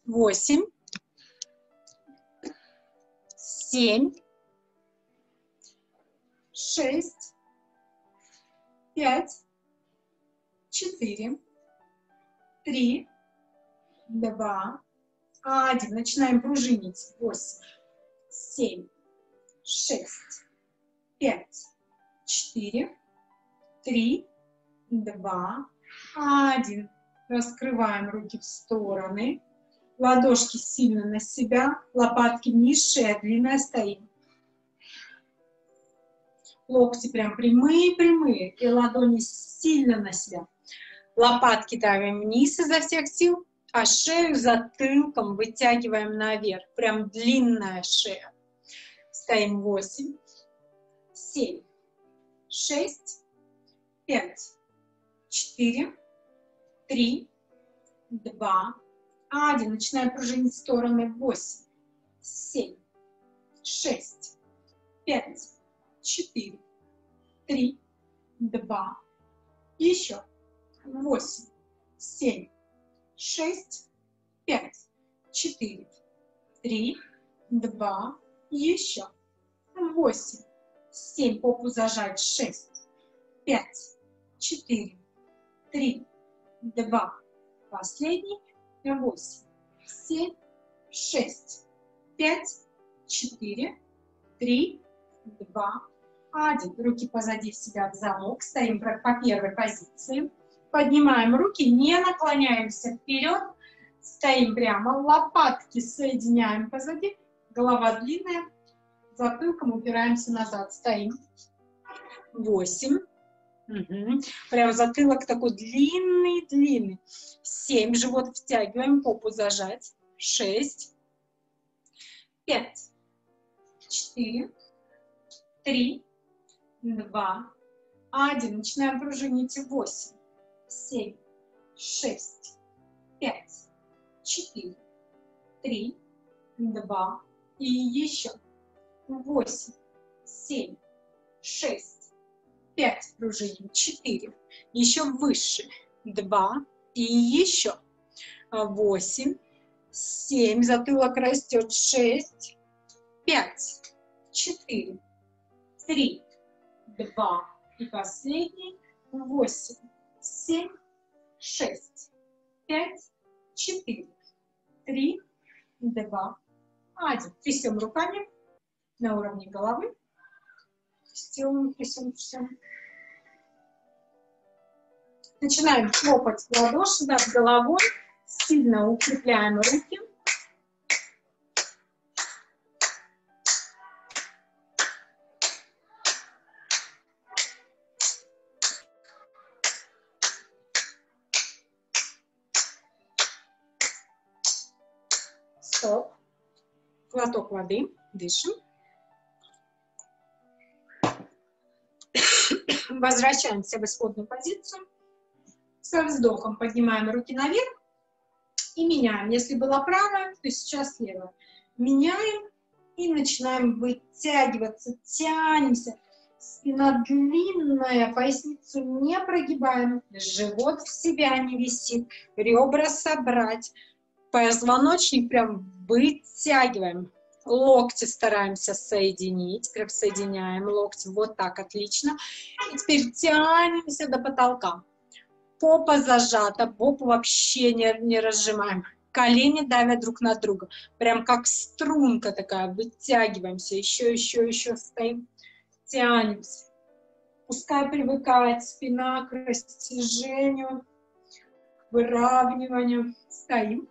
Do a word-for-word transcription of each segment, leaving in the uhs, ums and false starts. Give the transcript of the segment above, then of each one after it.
восемь, семь, шесть, пять, четыре, три, два, один. Начинаем пружинить. восемь, семь, шесть, пять, четыре, три, два, один. Раскрываем руки в стороны. Ладошки сильно на себя. Лопатки вниз, шея длинная, стоим. Локти прям прямые-прямые. И ладони сильно на себя. Лопатки давим вниз изо всех сил. А шею затылком вытягиваем наверх. Прям длинная шея. Стоим. восемь, семь, шесть, пять, четыре, три, два, один. Начинаем пружинить в стороны. восемь, семь, шесть, пять, четыре, три, два. Еще. восемь, семь, шесть, пять, четыре, три, два. Еще. восемь, семь. Попу зажать. шесть, пять, четыре, три, два. Последний. восемь, семь, шесть, пять, четыре, три, два, один. Руки позади себя в замок. Стоим по первой позиции. Поднимаем руки, не наклоняемся вперед. Стоим прямо. Лопатки соединяем позади. Голова длинная. Затылком упираемся назад. Стоим. восемь. Угу. Прям затылок такой длинный-длинный. семь. Живот втягиваем, попу зажать. шесть. пять. четыре. три. два. один. Начинаем пружинить. восемь. семь. шесть. пять. четыре. три. два. И еще. восемь. семь. шесть. пять. Пружиним. четыре. Еще выше. два. И еще. восемь. семь. Затылок растет. шесть. пять. четыре. три. два. И последний. восемь. семь. шесть. пять. четыре. три. два. один. Трясем руками на уровне головы. Трясем, трясем, трясем. Начинаем хлопать в ладоши над головой. Сильно укрепляем руки. Стоп. Глоток воды. Дышим. Возвращаемся в исходную позицию. Со вздохом поднимаем руки наверх и меняем. Если была правая, то сейчас левая. Меняем и начинаем вытягиваться, тянемся. Спина длинная, поясницу не прогибаем, живот в себя не висит, ребра собрать, позвоночник прям вытягиваем. Локти стараемся соединить, прям соединяем локти, вот так, отлично. И теперь тянемся до потолка. Попа зажата, попу вообще не, не разжимаем. Колени давят друг на друга, прям как струнка такая, вытягиваемся, еще, еще, еще стоим, тянемся. Пускай привыкает спина к растяжению, к выравниванию. Стоим.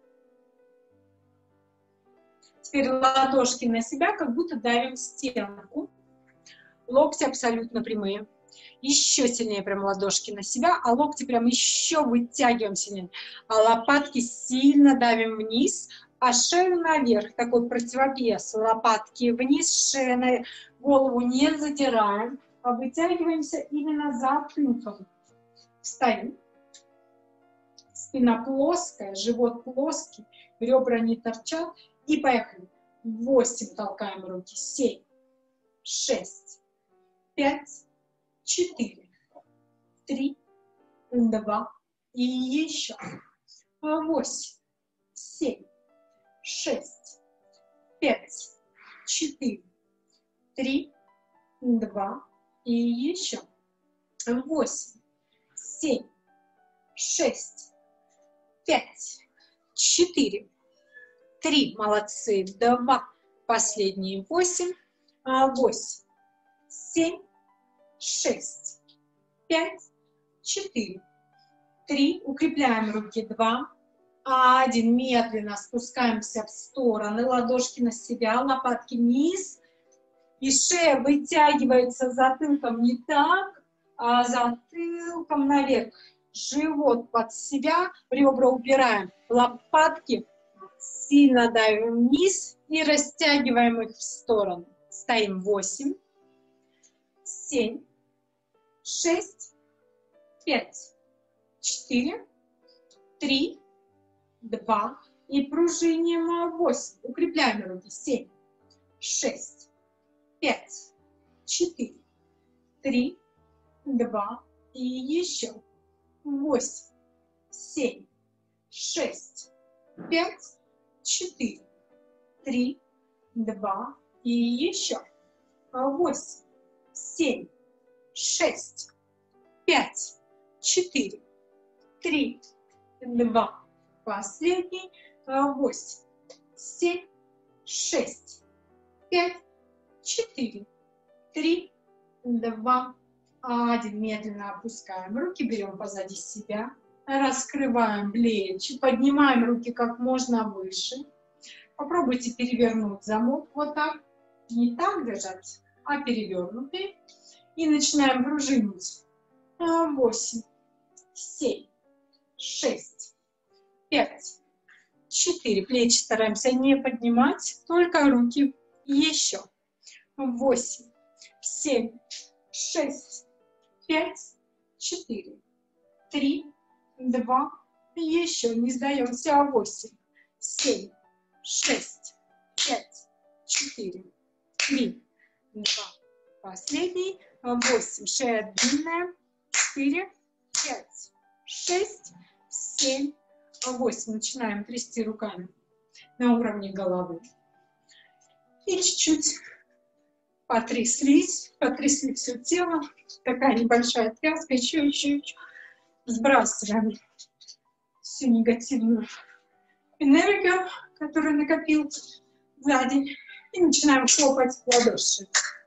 Теперь ладошки на себя, как будто давим стенку. Локти абсолютно прямые. Еще сильнее прям ладошки на себя, а локти прям еще вытягиваем сильнее. А лопатки сильно давим вниз, а шею наверх. Такой противовес. Лопатки вниз, шея наверх. Голову не задираем, а вытягиваемся именно затылком. Встаем. Спина плоская, живот плоский, ребра не торчат. И поехали. восемь толкаем руки. семь, шесть, пять, четыре, три, два. И еще. восемь, семь, шесть, пять, четыре, три, два и еще. восемь, семь, шесть, пять, четыре, три, молодцы, два, последние восемь, восемь, семь, шесть, пять, четыре, три, укрепляем руки, два, один, медленно спускаемся в стороны, ладошки на себя, лопатки вниз, и шея вытягивается затылком не так, а затылком наверх, живот под себя, ребра убираем, лопатки сильно давим вниз и растягиваем их в сторону. Стоим восемь, семь, шесть, пять, четыре, три, два и пружиним восемь. Укрепляем руки. семь, шесть, пять, четыре, три, два и еще. восемь, семь, шесть, пять, четыре, три, два и еще. восемь, семь, шесть, пять, четыре, три, два. Последний. восемь, семь, шесть, пять, четыре, три, два, один. Медленно опускаем руки, берем позади себя, раскрываем плечи, поднимаем руки как можно выше. Попробуйте перевернуть замок вот так, не так держать, а перевернутый. И начинаем пружинить. восемь, семь, шесть, пять, четыре. Плечи стараемся не поднимать, только руки. Еще. восемь, семь, шесть, пять, четыре, три, два. Еще не сдаемся. восемь, семь, шесть, пять, четыре, три, два. Последний. восемь. Шея длинная. четыре, пять, шесть, семь, восемь. Начинаем трясти руками на уровне головы. И чуть-чуть потряслись, потрясли все тело. Такая небольшая тряска. Еще, еще, еще. Сбрасываем всю негативную энергию, которую накопил за день. И начинаем хлопать в ладоши.